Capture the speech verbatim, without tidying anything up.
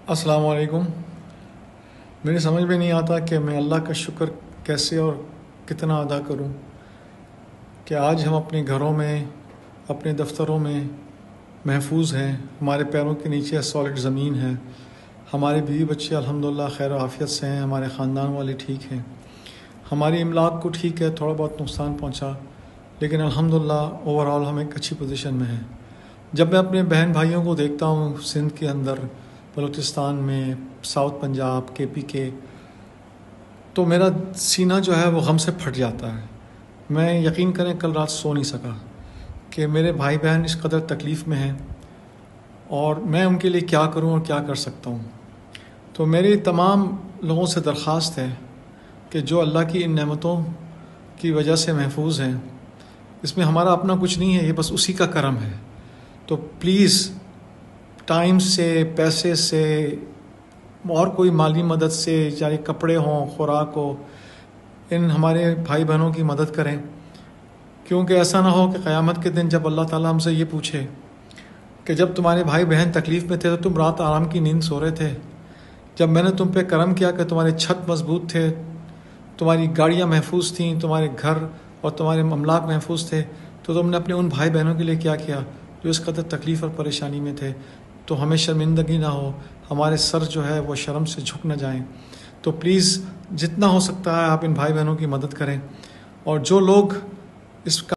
السلام علیکم۔ میری سمجھ میں نہیں آتا کہ میں اللہ کا شکر کیسے اور کتنا ادا کروں کہ آج ہم اپنے گھروں میں، اپنے دفتروں میں محفوظ ہیں، ہمارے پیروں کے نیچے سالڈ زمین ہے، ہمارے بیوی بچے الحمدللہ خیر و عافیت سے ہیں، ہمارے خاندان والے ٹھیک ہیں، ہماری املاک کو ٹھیک ہے، تھوڑا بہت نقصان پہنچا لیکن الحمدللہ اوور آل ہم ایک اچھی پوزیشن میں ہیں۔ جب میں اپنے بہن بھائیوں کو دیکھتا ہوں سندھ کے اندر، بلوچستان میں، ساؤتھ پنجاب، کے پی کے، تو میرا سینہ جو ہے وہ غم سے پھٹ جاتا ہے۔ میں یقین کریں کل رات سو نہیں سکا کہ میرے بھائی بہن اس قدر تکلیف میں ہیں اور میں ان کے لیے کیا کروں اور کیا کر سکتا ہوں۔ تو میری تمام لوگوں سے درخواست ہے کہ جو اللہ کی ان نعمتوں کی وجہ سے محفوظ ہیں، اس میں ہمارا اپنا کچھ نہیں ہے، یہ بس اسی کا کرم ہے۔ تو پلیز ٹائم سے، پیسے سے اور کوئی مالی مدد سے، چاہے کپڑے ہوں، خوراک ہو، ان ہمارے بھائی بہنوں کی مدد کریں، کیونکہ ایسا نہ ہو کہ قیامت کے دن جب اللہ تعالیٰ ہم سے یہ پوچھے کہ جب تمہارے بھائی بہن تکلیف میں تھے تو تم رات آرام کی نیند سو رہے تھے، جب میں نے تم پہ کرم کیا کہ تمہارے چھت مضبوط تھے، تمہاری گاڑیاں محفوظ تھیں، تمہارے گھر اور تمہارے املاک محفوظ تھے، تو تم نے اپنے ان بھائی بہنوں کے لیے کیا کیا جو اس قدر تکلیف اور پریشانی میں تھے؟ تو ہمیں شرمندگی نہ ہو، ہمارے سر جو ہے وہ شرم سے جھک نہ جائیں۔ تو پلیز جتنا ہو سکتا ہے آپ ان بھائی بہنوں کی مدد کریں، اور جو لوگ اس کا